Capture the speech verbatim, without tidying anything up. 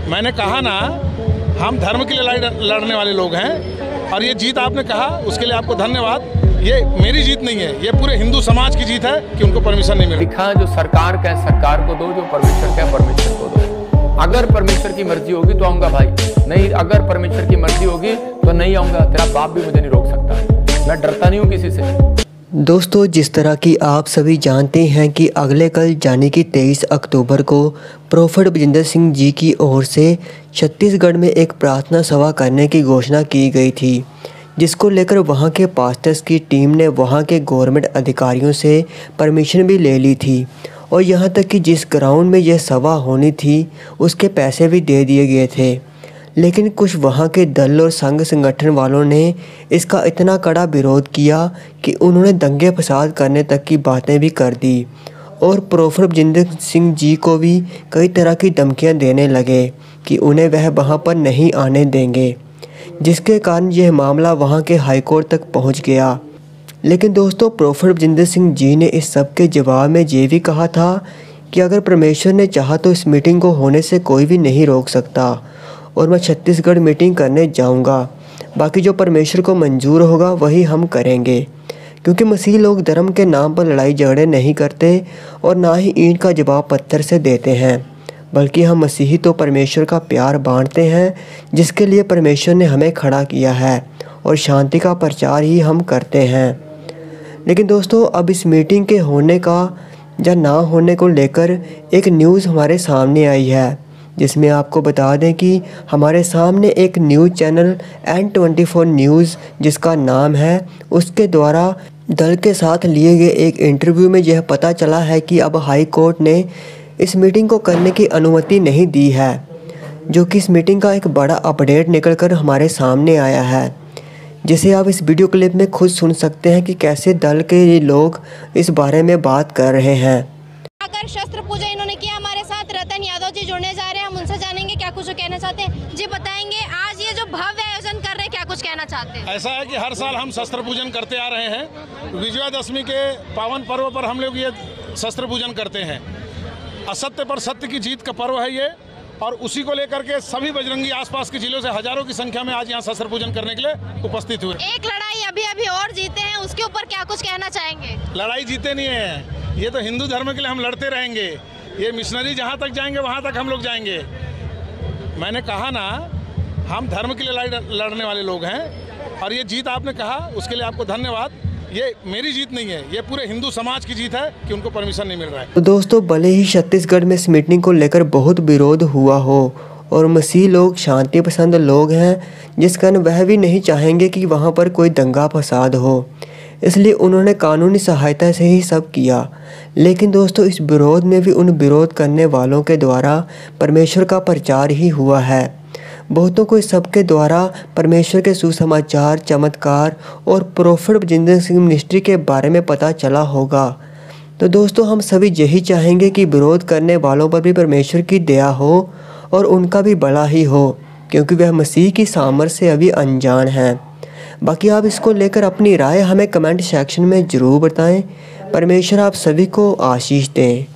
मैंने कहा ना, हम धर्म के लिए लड़ाई लड़ने वाले लोग हैं और ये जीत आपने कहा उसके लिए आपको धन्यवाद। ये मेरी जीत नहीं है, ये पूरे हिंदू समाज की जीत है कि उनको परमिशन नहीं मिला। लिखा जो सरकार का है सरकार को दो, जो परमेश्वर का है परमेश्वर को दो। अगर परमेश्वर की मर्जी होगी तो आऊंगा भाई, नहीं अगर परमेश्वर की मर्जी होगी तो नहीं आऊंगा। तेरा बाप भी मुझे नहीं रोक सकता, मैं डरता नहीं हूँ किसी से। दोस्तों, जिस तरह कि आप सभी जानते हैं कि अगले कल यानी कि तेईस अक्टूबर को प्रोफेट बजिंदर सिंह जी की ओर से छत्तीसगढ़ में एक प्रार्थना सभा करने की घोषणा की गई थी, जिसको लेकर वहां के पास्टर्स की टीम ने वहां के गवर्नमेंट अधिकारियों से परमिशन भी ले ली थी और यहां तक कि जिस ग्राउंड में यह सभा होनी थी उसके पैसे भी दे दिए गए थे। लेकिन कुछ वहाँ के दल और संघ संगठन वालों ने इसका इतना कड़ा विरोध किया कि उन्होंने दंगे फसाद करने तक की बातें भी कर दी और प्रोफेट बजिंदर सिंह जी को भी कई तरह की धमकियां देने लगे कि उन्हें वह वहाँ पर नहीं आने देंगे, जिसके कारण यह मामला वहाँ के हाईकोर्ट तक पहुँच गया। लेकिन दोस्तों, प्रोफेट बजिंदर सिंह जी ने इस सब के जवाब में ये भी कहा था कि अगर परमेश्वर ने चाहा तो इस मीटिंग को होने से कोई भी नहीं रोक सकता और मैं छत्तीसगढ़ मीटिंग करने जाऊंगा। बाकी जो परमेश्वर को मंजूर होगा वही हम करेंगे, क्योंकि मसीह लोग धर्म के नाम पर लड़ाई झगड़े नहीं करते और ना ही ईंट का जवाब पत्थर से देते हैं, बल्कि हम मसीही तो परमेश्वर का प्यार बांटते हैं जिसके लिए परमेश्वर ने हमें खड़ा किया है और शांति का प्रचार ही हम करते हैं। लेकिन दोस्तों, अब इस मीटिंग के होने का या ना होने को लेकर एक न्यूज़ हमारे सामने आई है, जिसमें आपको बता दें कि हमारे सामने एक news channel N twenty four news जिसका नाम है, उसके द्वारा दल के साथ लिए गए एक इंटरव्यू में यह पता चला है कि अब हाई कोर्ट ने इस मीटिंग को करने की अनुमति नहीं दी है, जो कि इस मीटिंग का एक बड़ा अपडेट निकलकर हमारे सामने आया है, जिसे आप इस वीडियो क्लिप में खुद सुन सकते हैं कि कैसे दल के लोग इस बारे में बात कर रहे हैं। अगर शस्त्र पूजा इन्होंने किया, हमारे साथ रतन यादव जी जुड़ने जा रहे हैं, हम उनसे जानेंगे क्या कुछ कहना चाहते हैं। जी बताएंगे, आज ये जो भव्य आयोजन कर रहे हैं क्या कुछ कहना चाहते हैं। ऐसा है कि हर साल हम शस्त्र पूजन करते आ रहे हैं। विजयादशमी के पावन पर्व पर हम लोग ये शस्त्र पूजन करते हैं। असत्य पर सत्य की जीत का पर्व है ये, और उसी को लेकर के सभी बजरंगी आसपास के जिलों से हजारों की संख्या में आज यहाँ शस्त्र पूजन करने के लिए उपस्थित हुए। एक लड़ाई अभी अभी और जीते हैं, उसके ऊपर क्या कुछ कहना चाहेंगे। लड़ाई जीते नहीं है, ये तो हिंदू धर्म के लिए हम लड़ते रहेंगे। ये मिशनरी जहाँ तक जाएंगे वहाँ तक हम लोग जाएंगे। मैंने कहा ना, हम धर्म के लिए लड़ाई लड़ने वाले लोग हैं और ये जीत आपने कहा उसके लिए आपको धन्यवाद। ये मेरी जीत नहीं है, ये पूरे हिंदू समाज की जीत है कि उनको परमिशन नहीं मिल रहा है। तो दोस्तों, भले ही छत्तीसगढ़ में इस मीटिंग को लेकर बहुत विरोध हुआ हो और मसीह लोग शांति पसंद लोग हैं, जिस कारण वह भी नहीं चाहेंगे कि वहाँ पर कोई दंगा फसाद हो, इसलिए उन्होंने कानूनी सहायता से ही सब किया। लेकिन दोस्तों, इस विरोध में भी उन विरोध करने वालों के द्वारा परमेश्वर का प्रचार ही हुआ है। बहुतों को इस सब के द्वारा परमेश्वर के सुसमाचार, चमत्कार और प्रोफेट बजिंदर सिंह मिनिस्ट्री के बारे में पता चला होगा। तो दोस्तों, हम सभी यही चाहेंगे कि विरोध करने वालों पर भी परमेश्वर की दया हो और उनका भी बड़ा ही हो, क्योंकि वह मसीह की सामर्थ से अभी अनजान हैं। बाकी आप इसको लेकर अपनी राय हमें कमेंट सेक्शन में ज़रूर बताएं। परमेश्वर आप सभी को आशीष दें।